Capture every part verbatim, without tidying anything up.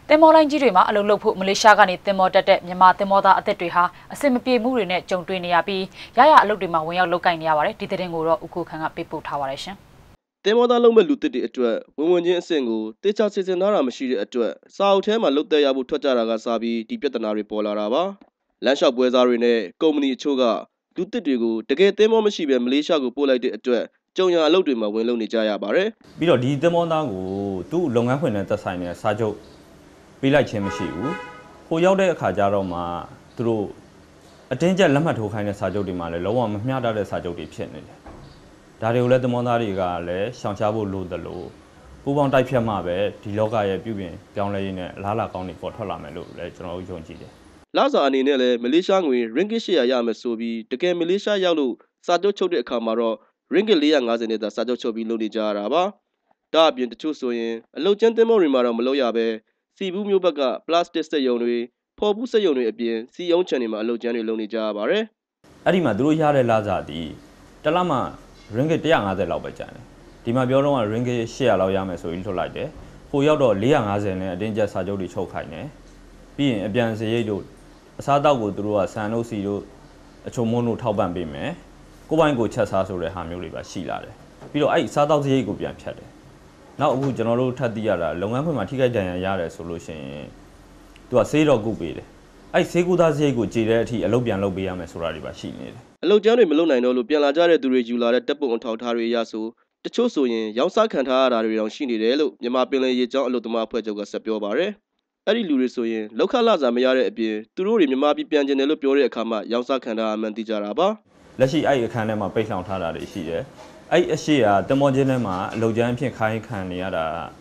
တင်မော်လိုင်းကြီးတွေမှာအလုပ်လုပ်ဖို့မလေးရှားကနေတင်မော်တက်တဲ့မြန်မာတင်မော်သားအသက်တွေဟာအဆင်မပြေမှုတွေနဲ့ကြုံတွေ့နေရပြီးရရအလုပ်တွေမှာဝင်ရောက်လုပ်ကိုင်နေရပါတယ်ဒီသတင်းကိုတော့ဦးကိုခန့်ကပေးပို့ထားပါတယ်ရှင်တင်မော်သားလုံးမဲ့လူတစ်တွေအတွက်ဝင်ဝင်ချင်းအဆင့်ကိုတေချာစီစဉ်ထားတာမရှိတဲ့အတွက်စာအုပ်ထဲမှာလုတ်တက်ရဖို့ထွက်ကြတာကစားပြီးဒီပြဿနာတွေပေါ်လာတာပါလမ်းလျှောက်ပွဲစားတွေနဲ့ကုမ္ပဏီအချို့ကလူတစ်တွေကိုတကယ်တင်မော်မရှိဘဲမလေးရှားကိုပို့လိုက်တဲ့အတွက်ကြုံရအလုပ်တွေမှာဝင်လုပ်နေကြရပါတယ်ပြီးတော့ဒီတင်မော်သားကိုသူ့လုပ်ငန်းခွင်နဲ့သက်ဆိုင်တဲ့စာချုပ်ပေးလိုက်ခြင်းမရှိဘူး။ကိုရောက်တဲ့အခါကျတော့မှသူတို့အတင်းကျပ်လက်မှတ်ထိုးခိုင်းတဲ့စာချုပ်တွေမှာလည်းလုံးဝမမျှတတဲ့စာချုပ်တွေဖြစ်နေတယ်။ဒါတွေကိုလည်းသမွန်သားတွေကလည်းရှောင်ရှားဖို့လိုသလိုပူပေါင်းတိုက်ဖြတ်မှပဲဒီလောကရဲ့ပြုပြင်ပြောင်းလဲရေးနဲ့အလားအလာကောင်းတွေပေါ်ထွက်လာမယ်လို့လည်းကျွန်တော်တို့ယုံကြည်တယ်။လစာအနေနဲ့လည်းမလေးရှားငွေ ringgit ၈၀၀ရမယ်ဆိုပြီးတကယ်မလေးရှားရောက်လို့စာချုပ်ချုပ်တဲ့အခါမှာတော့ ringgit ၄၅၀နဲ့သာစာချုပ်ချုပ်ပြီးလုပ်နေကြရတာပါ။ဒါအပြင်တချို့ဆိုရင်အလုပ်ကျန်းတင်မောတွေမှာတော့မလုပ်ရပဲစီဘူးမျိုးဘက်ကပလတ်စတစ်စက်ယုံတွေဖော်ဘူးစက်ယုံတွေအပြင်စီယုံချန်တွေမှာအလုပ်ကျန်းတွေလုပ်နေကြရပါတယ်။အဲ့ဒီမှာသူတို့ရတဲ့လစာဒီတစ်လမှ ringgit one hundred fiftyလောက်ပဲကျန်တယ်။ဒီမှာပြောတော့က ringgit eight hundredလောက်ရမယ်ဆိုပြီးထုတ်လိုက်တယ်။ကိုရောက်တော့four hundred fiftyနဲ့အတင်းကျပ်စာချုပ်တွေချုပ်ခိုင်းတယ်။ပြီးရင်အပြန်စရိတ်တို့အစားတောက်ကိုသူတို့ကဆန်တို့စီတို့အချုံမုန်းတို့ထောက်ပံ့ပေးမယ်။ကိုပိုင်းကိုချက်စားဆိုတဲ့ဟာမျိုးတွေပါရှိလာတယ်။ပြီးတော့အဲ့စားတောက်စရိတ်ကိုပြန်ဖြတ်တယ်။နောက်အခုကျွန်တော်တို့ထပ်သိရတာလုပ်ငန်းခွင်မှာထိခိုက်ဒဏ်ရာရတယ်ဆိုလို့ရှိရင်သူကဆေးတော့ကုပေးတယ်အဲ့ဆေးကူသားစရိတ်ကိုကြေတဲ့အထိအလုပ်ပြန်လုပ်ပေးရမယ်ဆိုတာတွေပါရှိနေတယ်အလုပ်ကျန်းတွေမလုပ်နိုင်တော့လို့ပြန်လာကြတဲ့သူတွေယူလာတဲ့တပ်ပုံအထောက်ထားတွေအရဆိုတချို့ဆိုရင်ရောင်းစားခံထားရတာတွေတောင်ရှိနေတယ်လို့မြန်မာပင်လယ်ရေကြောင်းအလုပ်သမားအဖွဲ့ချုပ်ကဆက်ပြောပါတယ်အဲ့ဒီလူတွေဆိုရင်လောက်ခလာစာမရတဲ့အပြင်သူတို့တွေမြန်မာပြည်ပြန်ကျင်တယ်လို့ပြောတဲ့အခါမှာရောင်းစားခံထားရမှန်းသိကြတာပါလက်ရှိအဲ့အခန်းထဲမှာပိတ်လှောင်ထားတာတွေရှိတယ်အဲ့အရှိကတမောချင်းထဲမှာအလုပ်ကျန်းအဖြစ်ခိုင်းခံနေရတာ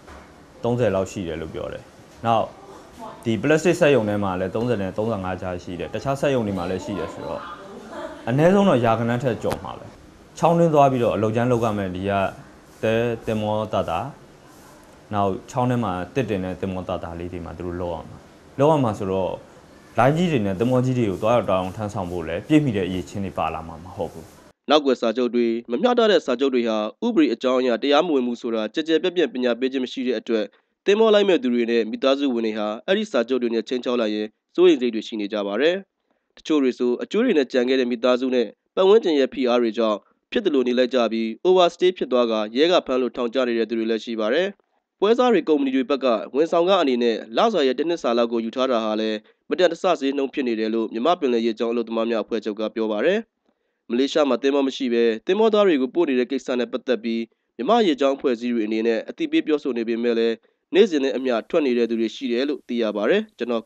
thirtyလောက်ရှိတယ်လို့ပြောတယ်နောက်ဒီ plastic စက်ရုံထဲမှာလည်းthirtyနဲ့thirty-fiveကြားရှိတယ်တခြားစက်ရုံတွေမှာလည်းရှိတယ်ဆိုတော့အနည်းဆုံးတော့ရာခိုင်နှုန်းထက်ကျော်မှာပဲချောင်းတွင်းသွားပြီးတော့အလုပ်ကျန်းလုပ်ရမယ်ဒီကတဲတင်မောတာတာနောက်ချောင်းထဲမှာတစ်တင်တဲ့တင်မောတာတာလေးတွေမှာသူတို့လောက်အောင်လောက်အောင်မှာဆိုတော့လိုင်းကြီးတွေနဲ့တင်မောကြီးတွေကိုတွားရောက်တောင်းထမ်းဆောင်ဖို့လည်းပြည့်မီတဲ့အရေးချင်းတွေပါလာမှာမဟုတ်ဘူးနောက်ွယ်စာချုပ်တွေမမျှတတဲ့စာချုပ်တွေဟာဥပဒေအကြောင်းအရာတရားမဝင်မှုဆိုတာကြကြပြက်ပြက်ပညာပေးခြင်းမရှိတဲ့အတွက်တင်မောလိုက်မဲ့သူတွေနဲ့မိသားစုဝင်တွေဟာအဲ့ဒီစာချုပ်တွေနဲ့ချင်းချောက်လိုက်ရင်စိုးရိမ်စိတ်တွေရှိနေကြပါတယ်တချို့တွေဆိုအကျိုးတွေနဲ့ကြံခဲ့တဲ့မိသားစုနဲ့ပတ်ဝန်းကျင်ရဲ့ဖိအားတွေကြောင့်ဖြစ်တယ်လို့နေလိုက်ကြပြီး overstay ဖြစ်သွားကရဲကဖမ်းလို့ထောင်ချနေတဲ့သူတွေလည်းရှိပါတယ်ပွဲစားတွေကုမ္ပဏီတွေဘက်ကဝန်ဆောင်ကအနေနဲ့လစာရဲ့တစ်နှစ်စာလောက်ကိုယူထားတာဟာလည်းမတန်တဆဈေးနှုန်းဖြစ်နေတယ်လို့မြမပင်လယ်ရေကြောင်းအလုပ်သမားများအဖွဲ့ချုပ်ကပြောပါတယ်မလေးရှားမှာတင်မောမရှိပဲတင်မောသားတွေကိုပို့နေတဲ့ကိစ္စနဲ့ပတ်သက်ပြီးမြမရေကြောင်းအဖွဲ့အစည်းတွေအနေနဲ့အသိပေးပြောဆိုနေပေမဲ့လည်းနေ့စဉ်နဲ့အမျှထွက်နေတဲ့သူတွေရှိတယ်လို့သိရပါတယ်ကျွန်တော်